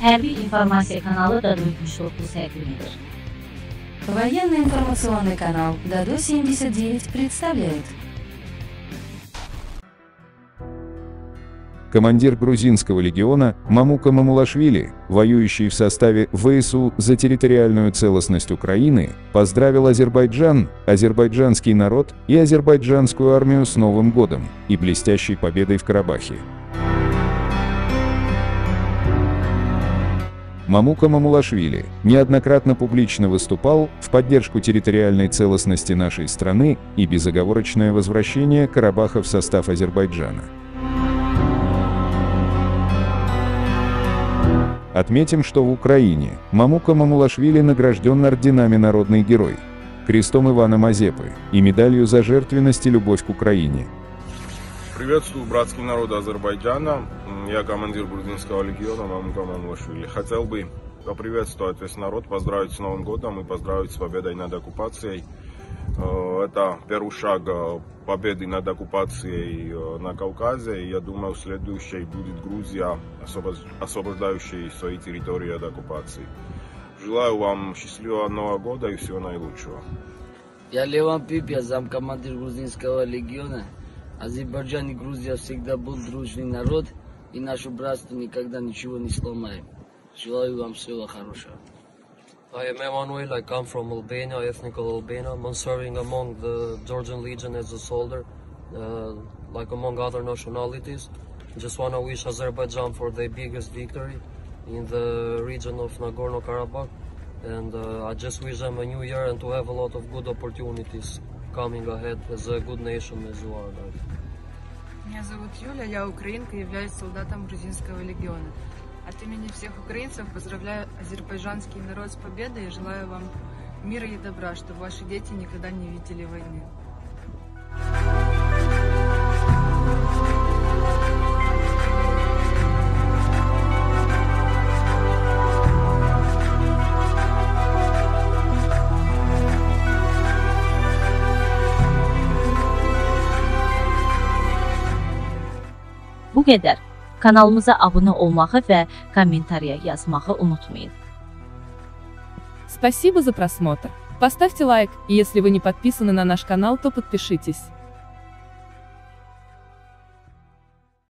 Hərbi informasiya kanalı Dado 79 təqdimidir. Военный информационный канал Дадо 79 представляет. Командир грузинского легиона Мамука Мамулашвили, воюющий в составе ВСУ за территориальную целостность Украины, поздравил Азербайджан, азербайджанский народ и азербайджанскую армию с Новым годом и блестящей победой в Карабахе. Мамука Мамулашвили неоднократно публично выступал в поддержку территориальной целостности нашей страны и безоговорочное возвращение Карабаха в состав Азербайджана. Отметим, что в Украине Мамука Мамулашвили награжден орденами «Народный герой», крестом Ивана Мазепы и медалью за жертвенность и любовь к Украине. Приветствую братский народ Азербайджана. Я командир грузинского легиона Мамука Мамулашвили. Хотел бы поприветствовать весь народ, поздравить с Новым годом и поздравить с победой над оккупацией. Это первый шаг победы над оккупацией на Кавказе. И я думаю, следующей будет Грузия, освобождающая свои территории от оккупации. Желаю вам счастливого Нового года и всего наилучшего. Я Леван Пипья, замкомандир грузинского легиона. Азербайджан и Грузия всегда был дружный народ, и наше братство никогда ничего не сломаем. Желаю вам всего хорошего. I am Emanuel, I come from Albania, ethnical Albania. I'm serving among the Georgian Legion as a soldier, like among other nationalities. Just want to wish Azerbaijan for their biggest victory in the region of Nagorno-Karabakh. And I just wish them a new year and to have a lot of good opportunities coming ahead as a good nation as you are. Меня зовут Юля, я украинка, являюсь солдатом грузинского легиона. От имени всех украинцев поздравляю азербайджанский народ с победой и желаю вам мира и добра, чтобы ваши дети никогда не видели войны. Bu qədər. Kanalımıza abunə olmağı və kommentariya yazmağı unutmayın. Спасибо за просмотр. Поставьте лайк, и если вы не подписаны на наш канал, то подпишитесь.